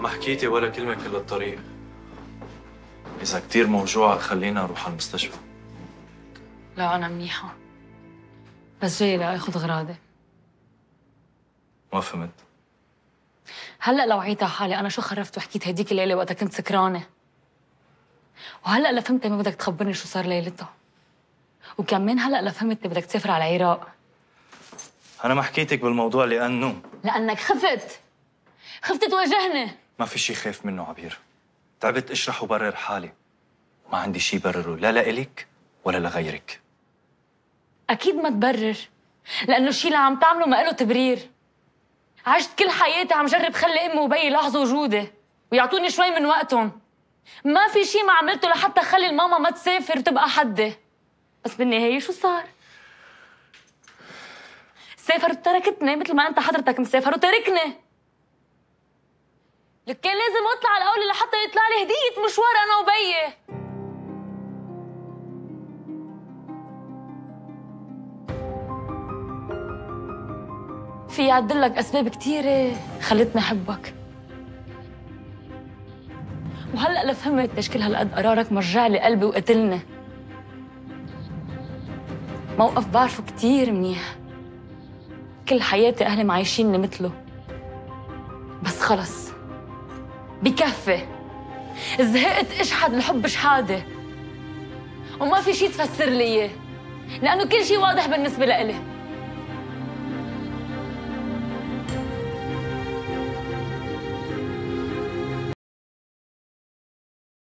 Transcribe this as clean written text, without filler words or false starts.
ما حكيتي ولا كلمة كل الطريق. إذا كتير موجوعة خلينا نروح على المستشفى. لا أنا منيحة، بس جاي لآخذ أغراضي. ما فهمت. هلأ لو وعيت على حالي أنا شو خرفت وحكيت هديك الليلة وقتها كنت سكرانة، وهلأ لفهمت ما بدك تخبرني شو صار ليلتها، وكمان هلأ لفهمت بدك تسافر على العراق. أنا ما حكيتك بالموضوع لأنك خفت تواجهني. ما في شي خايف منه عبير. تعبت أشرح وبرر حالي، ما عندي شي برره لا لإلك ولا لغيرك. أكيد ما تبرر، لأنه الشي اللي عم تعمله ما له تبرير. عشت كل حياتي عم جرب خلي أمي وبي يلاحظوا وجودي ويعطوني شوي من وقتهم. ما في شي ما عملته لحتى خلي الماما ما تسافر وتبقى حدي، بس بالنهاية شو صار؟ سافر وتركتني مثل ما أنت حضرتك مسافر وتركني. لك كان لازم أطلع على الأول لحتى يطلع لي هدية مشوار أنا وبيي. في أعدلك أسباب كتيرة خلتني أحبك، وهلأ لفهمت ليش كل هالقد قرارك مرجع لي قلبي وقتلني. موقف بعرفه كتير منيح، كل حياتي أهلي معايشيني مثله، بس خلص بكفي. زهقت اشحد الحب شحاده، وما في شي تفسر لي إياه، لأنه كل شي واضح بالنسبة لإلي.